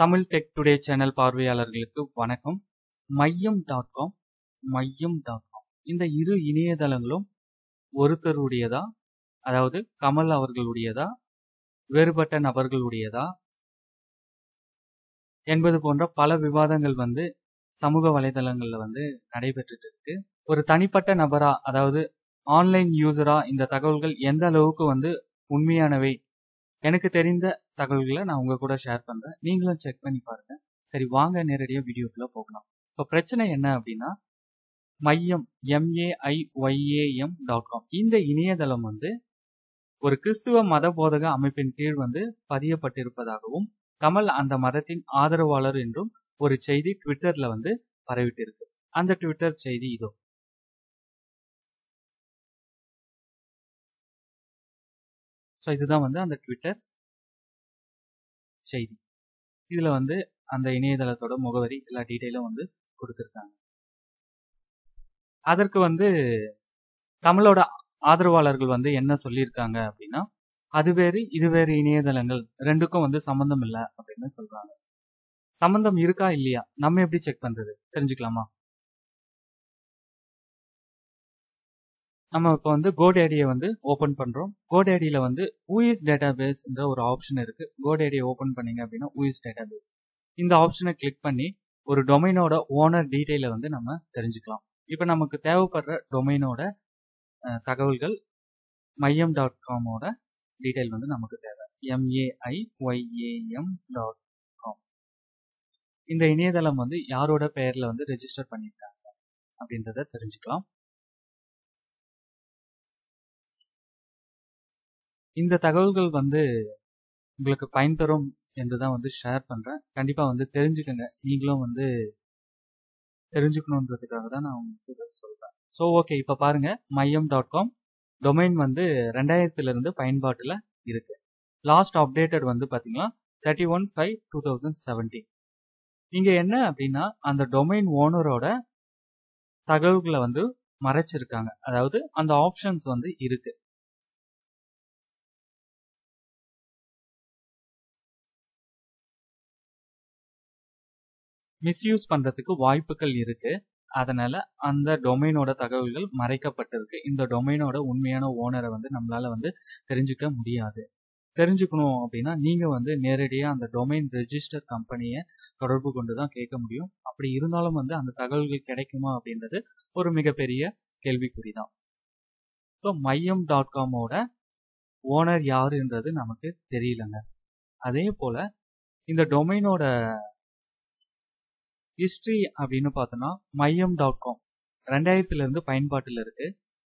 Tamil tech today channel பார்வையாளர்களுக்கு வணக்கம். மையம்.com இந்த இரு இணையதளங்களும் ஒருத்தருடையதா, அதாவது கமல் அவர்களுடையதா, வேறுபட்ட நபர்களுடையதா என்பது போன்ற பல விவாதங்கள் சமூக வலைதளங்கள்ல நடைபெற்றுட்டு இருக்கு. ஒரு தனிப்பட்ட நபரா, அதாவது ஆன்லைன் யூசரா இந்த தகவல்கள் எந்த அளவுக்கு உண்மையானவை, எனக்கு தெரிந்த தகவல்களை நான் உங்க கூட ஷேர் பண்றேன். நீங்களும் செக் பண்ணி பாருங்க. சரி, வாங்க நேரடியாக வீடியோக்குள்ள போகலாம். இப்போ பிரச்சனை என்ன அப்படின்னா, மையம் MAIYAM.com இந்த இணையதளம் ஒரு கிறிஸ்துவ மத போதக அமைப்பின் கீழ் பதியப்பட்டிருப்பதாகவும், கமல் அந்த மதத்தின் ஆதரவாளர் என்றும் ஒரு செய்தி ட்விட்டர்ல பரவிட்டு இருக்கு. அந்த ட்விட்டர் செய்தி இதோ. ஸோ இதுதான் அந்த ட்விட்டர் செய்தி. இதுல அந்த இணையதளத்தோட முகவரி எல்லா டீட்டெயிலும் கொடுத்துருக்காங்க. அதற்கு கமலோட ஆதரவாளர்கள் என்ன சொல்லியிருக்காங்க அப்படின்னா, அது வேறு இது வேறு இணையதளங்கள், ரெண்டுக்கும் சம்பந்தம் இல்லை அப்படின்னு சொல்றாங்க. சம்பந்தம் இருக்கா இல்லையா நம்ம எப்படி செக் பண்றது தெரிஞ்சுக்கலாமா? நம்ம இப்போ GoDaddyயை ஓபன் பண்றோம். GoDaddyல whois டேட்டாபேஸ் என்ற ஒரு ஆப்ஷன் இருக்கு. GoDaddyயை ஓபன் பண்ணீங்க அப்படின்னா whois டேட்டாபேஸ் இந்த ஆப்ஷனை கிளிக் பண்ணி ஒரு டொமைனோட ஓனர் டீடைலை நம்ம தெரிஞ்சுக்கலாம். இப்போ நமக்கு தேவைப்படுற டொமைனோட தகவல்கள் மையம்.com டீடைல் நமக்கு தேவை. MAIYAM.com இந்த இணையதளம் யாரோட பெயர்ல ரெஜிஸ்டர் பண்ணியிருக்காங்க அப்படின்றத தெரிஞ்சுக்கலாம். இந்த தகவல்கள் உங்களுக்கு பயன் தரும் என்றுதான் ஷேர் பண்றேன். கண்டிப்பா தெரிஞ்சுக்கங்க. நீங்களும் தெரிஞ்சுக்கணுன்றதுக்காக தான் நான் உங்களுக்கு சொல்றேன். ஸோ ஓகே, இப்ப பாருங்க, மையம்.com டொமைன் 2000 பயன்பாட்டுல இருக்கு. லாஸ்ட் அப்டேட்டட் பாத்தீங்கன்னா 31/5/2017. இங்க என்ன அப்படின்னா, அந்த டொமைன் ஓனரோட தகவல்களை மறைச்சிருக்காங்க. அதாவது அந்த ஆப்ஷன்ஸ் இருக்கு. மிஸ்யூஸ் பண்றதுக்கு வாய்ப்புகள் இருக்கு. அதனால அந்த டொமைனோட தகவல்கள் மறைக்கப்பட்டிருக்கு. இந்த டொமைனோட உண்மையான ஓனரை நம்மளால தெரிஞ்சுக்க முடியாது. தெரிஞ்சுக்கணும் அப்படின்னா நீங்க நேரடியா அந்த டொமைன் ரெஜிஸ்டர் கம்பெனியை தொடர்பு கொண்டு தான் கேட்க முடியும். அப்படி இருந்தாலும் அந்த தகவல்கள் கிடைக்குமா அப்படின்றது ஒரு மிகப்பெரிய கேள்விக்குறிதான். ஸோ மையம்.com ஓனர் யாருன்றது நமக்கு தெரியலங்க. அதே போல இந்த டொமைனோட ஹிஸ்டரி அப்படின்னு பார்த்தோம்னா, மையம்.com 2000 பயன்பாட்டில் இருக்கு.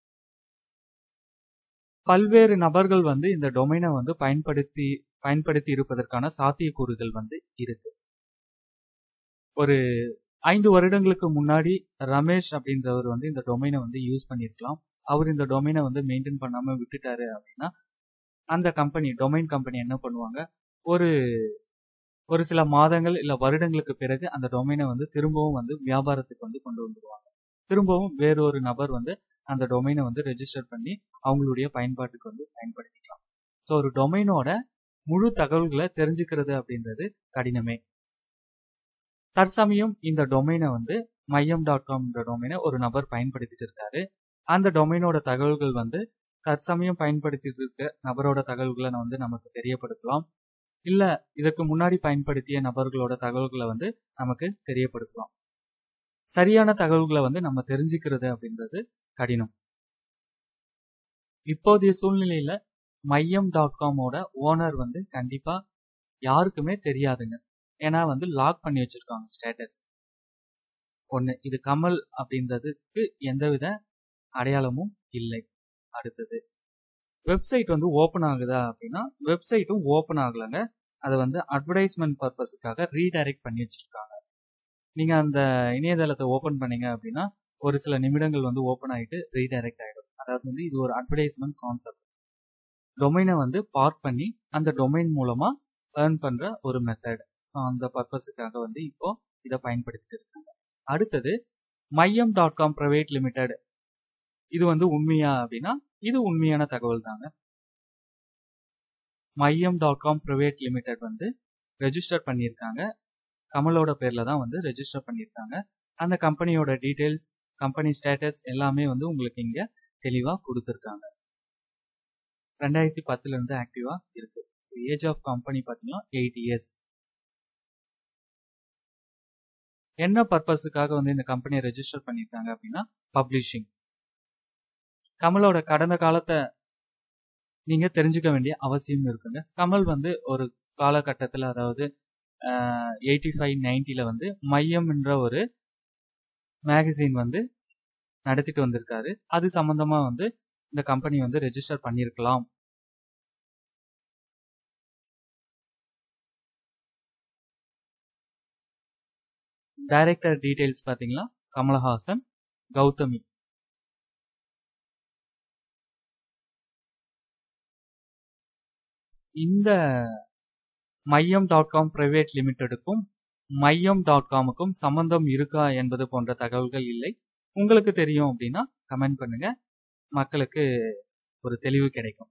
பல்வேறு நபர்கள் இந்த டொமைனை பயன்படுத்தி இருப்பதற்கான சாத்தியக்கூறுகள் இருக்கு. ஒரு 5 வருடங்களுக்கு முன்னாடி ரமேஷ் அப்படின்றவர் இந்த டொமைனை யூஸ் பண்ணிருக்கலாம். அவர் இந்த டொமைனை மெயின்டைன் பண்ணாம விட்டுட்டாரு அப்படின்னா, அந்த டொமைன் கம்பெனி என்ன பண்ணுவாங்க, ஒரு சில மாதங்கள் இல்ல வருடங்களுக்கு பிறகு அந்த டொமைனை திரும்பவும் வியாபாரத்துக்கு கொண்டு வந்துருவாங்க. திரும்பவும் வேறொரு நபர் அந்த டொமைனை ரெஜிஸ்டர் பண்ணி அவங்களுடைய பயன்பாட்டுக்கு பயன்படுத்திக்கலாம். ஸோ ஒரு டொமைனோட முழு தகவல்களை தெரிஞ்சுக்கிறது அப்படின்றது கடினமே. தற்சமயம் இந்த டொமைனை மையம்.com டொமைனை ஒரு நபர் பயன்படுத்திட்டு இருக்காரு. அந்த டொமைனோட தகவல்கள் தற்சமயம் பயன்படுத்திட்டு இருக்க நபரோட தகவல்களை நமக்கு தெரியப்படுத்தலாம். இல்ல இதற்கு முன்னாடி பயன்படுத்திய நபர்களோட தகவல்களை நமக்கு தெரியப்படுத்தலாம். சரியான தகவல்களை நம்ம தெரிஞ்சுக்கிறது அப்படின்றது கடினம். இப்போதைய சூழ்நிலையில மையம்.com ஓனர் கண்டிப்பா யாருக்குமே தெரியாதுங்க. ஏன்னா லாக் பண்ணி வச்சிருக்காங்க ஸ்டேட்டஸ். ஒண்ணு, இது கமல் அப்படின்றதுக்கு எந்தவித அடையாளமும் இல்லை. அடுத்தது, வெப்சைட் ஓபன் ஆகுதா அப்படின்னா, வெப்சைட்டும் ஓபன் ஆகலங்க. அதை அட்வர்டைஸ்மெண்ட் பர்பஸுக்காக ரீடைரக்ட் பண்ணி வச்சிருக்காங்க. நீங்க அந்த இணையதளத்தை ஓபன் பண்ணீங்க அப்படின்னா ஒரு சில நிமிடங்கள் ஓபன் ஆயிட்டு ரீடைரக்ட் ஆயிடும். அதாவது இது ஒரு அட்வர்டைஸ்மெண்ட் கான்செப்ட். டொமைனை பார்க் பண்ணி அந்த டொமைன் மூலமா ஏர்ன் பண்ற ஒரு மெத்தட். ஸோ அந்த பர்பஸுக்காக இப்போ இதை பயன்படுத்திட்டு இருக்காங்க. அடுத்தது, மையம்.com பிரைவேட் லிமிடெட். இது உண்மையா அப்படின்னா இது உண்மையான தகவல் தாங்க. மையம்.com பிரைவேட் லிமிடெட் ரெஜிஸ்டர் பண்ணியிருக்காங்க. கமலோட பேர்ல தான் வந்து ரெஜிஸ்டர் பண்ணியிருக்காங்க. அந்த கம்பெனியோட டீடைல்ஸ், கம்பெனி ஸ்டேட்டஸ் எல்லாமே வந்து உங்களுக்கு இங்க தெளிவா கொடுத்துருக்காங்க. 2010ல இருந்து ஆக்டிவா இருக்கு. ஏஜ் ஆஃப் கம்பெனி பாத்தீங்கன்னா 8 இயர்ஸ். என்ன பர்பஸுக்காக வந்து இந்த கம்பெனியை ரெஜிஸ்டர் பண்ணியிருக்காங்க அப்படின்னா பப்ளிஷிங். கமலோட கடந்த காலத்தை நீங்க தெரிஞ்சுக்க வேண்டிய அவசியம் இருக்குங்க. கமல் வந்து ஒரு காலகட்டத்தில், அதாவது 85-90ல வந்து மையம் என்ற ஒரு மேகசின் வந்து நடத்திட்டு வந்திருக்காரு. அது சம்பந்தமா வந்து இந்த கம்பெனி வந்து ரெஜிஸ்டர் பண்ணியிருக்கலாம். டைரக்டர் டீடைல்ஸ் பாத்தீங்கன்னா கமலஹாசன், கௌதமி. இந்த மையம்.com பிரைவேட் லிமிடெடுக்கும் மையம்.comக்கும் சம்பந்தம் இருக்கா என்பது போன்ற தகவல்கள் இல்லை. உங்களுக்கு தெரியும் அப்படின்னா கமெண்ட் பண்ணுங்க, மக்களுக்கு ஒரு தெளிவு கிடைக்கும்.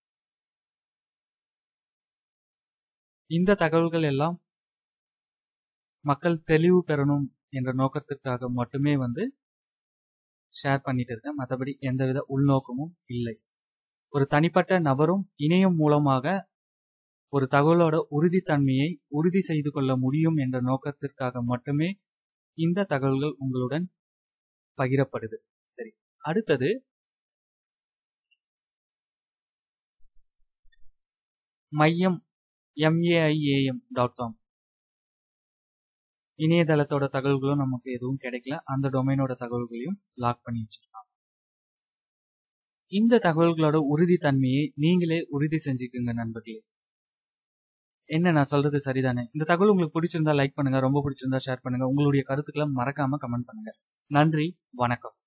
இந்த தகவல்கள் எல்லாம் மக்கள் தெளிவு பெறணும் என்ற நோக்கத்திற்காக மட்டுமே வந்து ஷேர் பண்ணிட்டு இருக்கேன். மற்றபடி எந்தவித உள்நோக்கமும் இல்லை. ஒரு தனிப்பட்ட நபரும் இணையம் மூலமாக ஒரு தகவலோட உறுதித்தன்மையை உறுதி செய்து கொள்ள முடியும் என்ற நோக்கத்திற்காக மட்டுமே இந்த தகவல்கள் உங்களுடன் பகிரப்படுது. சரி, அடுத்தது மையம் MAIAM.com இணையதளத்தோட தகவல்களும் நமக்கு எதுவும் கிடைக்கல. அந்த டொமைனோட தகவல்களையும் லாக் பண்ணி வச்சிருக்காங்க. இந்த தகவல்களோட உறுதித்தன்மையை நீங்களே உறுதி செஞ்சுக்குங்க நண்பர்களே. என்ன நான் சொல்றது சரிதானே? இந்த தகவல் உங்களுக்கு பிடிச்சிருந்தா லைக் பண்ணுங்க, ரொம்ப பிடிச்சிருந்தா ஷேர் பண்ணுங்க, உங்களுடைய கருத்துக்களை மறக்காம கமெண்ட் பண்ணுங்க. நன்றி, வணக்கம்.